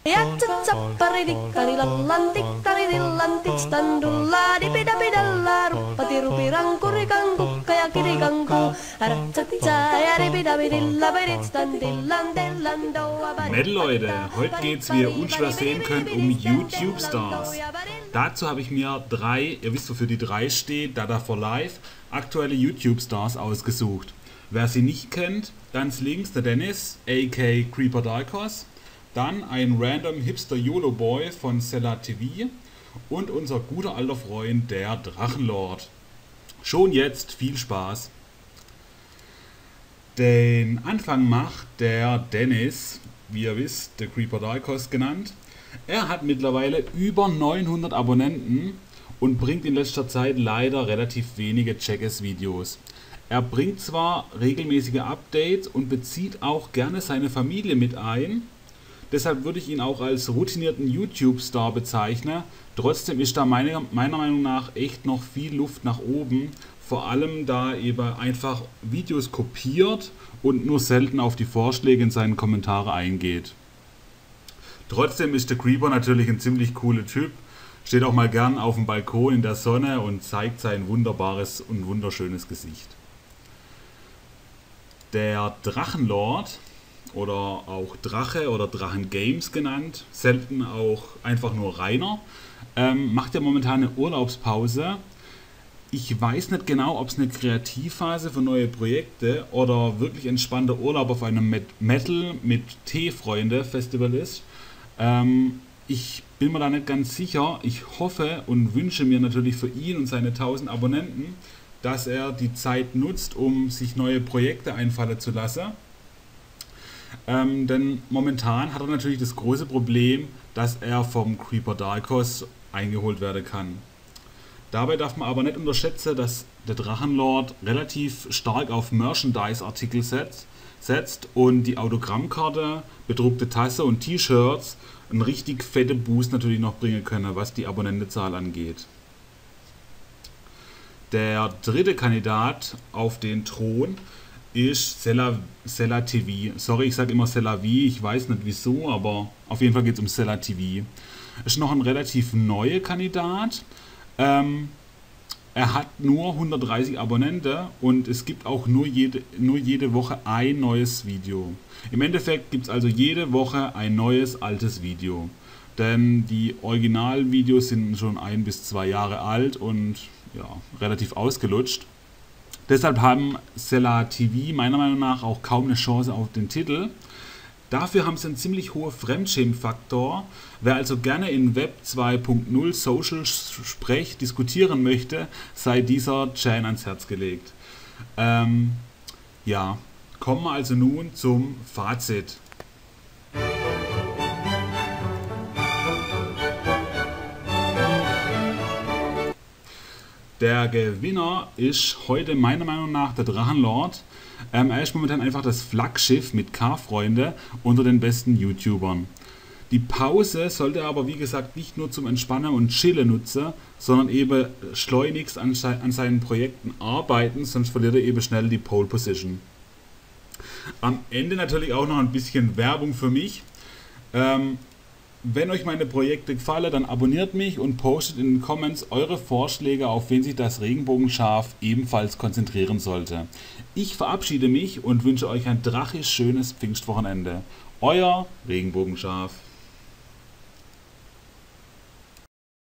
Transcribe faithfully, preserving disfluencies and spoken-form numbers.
Metal Leute, heute geht's, wie ihr unschwer sehen könnt, um YouTube Stars. Dazu habe ich mir drei, ihr wisst wofür die drei steht, Dada for Life, aktuelle YouTube Stars ausgesucht. Wer sie nicht kennt, ganz links der Dennis, aka Creeper Dikos, dann ein random Hipster YOLO Boy von Cella T V und unser guter alter Freund der Drachenlord. Schon jetzt viel Spaß. Den Anfang macht der Dennis, wie ihr wisst, der Creeper Dikos genannt. Er hat mittlerweile über neunhundert Abonnenten und bringt in letzter Zeit leider relativ wenige Checkers-Videos. Er bringt zwar regelmäßige Updates und bezieht auch gerne seine Familie mit ein, deshalb würde ich ihn auch als routinierten YouTube-Star bezeichnen. Trotzdem ist da meiner, meiner Meinung nach echt noch viel Luft nach oben, vor allem da eben einfach Videos kopiert und nur selten auf die Vorschläge in seinen Kommentare eingeht. Trotzdem ist der Creeper natürlich ein ziemlich cooler Typ, steht auch mal gern auf dem Balkon in der Sonne und zeigt sein wunderbares und wunderschönes Gesicht. Der Drachenlord, oder auch Drache oder Drachen Games genannt, selten auch einfach nur Rainer, ähm, macht ja momentan eine Urlaubspause. Ich weiß nicht genau, ob es eine Kreativphase für neue Projekte oder wirklich entspannter Urlaub auf einem Metal mit Tee-Freunde Festival ist. Ähm, ich bin mir da nicht ganz sicher. Ich hoffe und wünsche mir natürlich für ihn und seine tausend Abonnenten, dass er die Zeit nutzt, um sich neue Projekte einfallen zu lassen. Ähm, denn momentan hat er natürlich das große Problem, dass er vom Creeper Dikos eingeholt werden kann. Dabei darf man aber nicht unterschätzen, dass der Drachenlord relativ stark auf Merchandise-Artikel setzt, setzt und die Autogrammkarte, bedruckte Tasse und T-Shirts einen richtig fette Boost natürlich noch bringen können, was die Abonnentenzahl angeht. Der dritte Kandidat auf den Thron ist Cella, Cella T V. Sorry, ich sage immer Cella V, ich weiß nicht wieso, aber auf jeden Fall geht es um Cella T V. Ist noch ein relativ neuer Kandidat. Ähm, er hat nur hundertdreißig Abonnenten und es gibt auch nur jede, nur jede Woche ein neues Video. Im Endeffekt gibt es also jede Woche ein neues altes Video. Denn die Originalvideos sind schon ein bis zwei Jahre alt und ja, relativ ausgelutscht. Deshalb haben Cella T V meiner Meinung nach auch kaum eine Chance auf den Titel. Dafür haben sie einen ziemlich hohen Fremdschämen-Faktor. Wer also gerne in Web zwei punkt null Social Sprech diskutieren möchte, sei dieser Chan ans Herz gelegt. Ähm, ja, kommen wir also nun zum Fazit. Der Gewinner ist heute meiner Meinung nach der Drachenlord. Ähm, er ist momentan einfach das Flaggschiff mit K-Freunde unter den besten YouTubern. Die Pause sollte er aber wie gesagt nicht nur zum Entspannen und Chillen nutzen, sondern eben schleunigst an, an seinen Projekten arbeiten, sonst verliert er eben schnell die Pole Position. Am Ende natürlich auch noch ein bisschen Werbung für mich. Ähm, Wenn euch meine Projekte gefallen, dann abonniert mich und postet in den Comments eure Vorschläge, auf wen sich das Regenbogenschaf ebenfalls konzentrieren sollte. Ich verabschiede mich und wünsche euch ein drachisch schönes Pfingstwochenende. Euer Regenbogenschaf.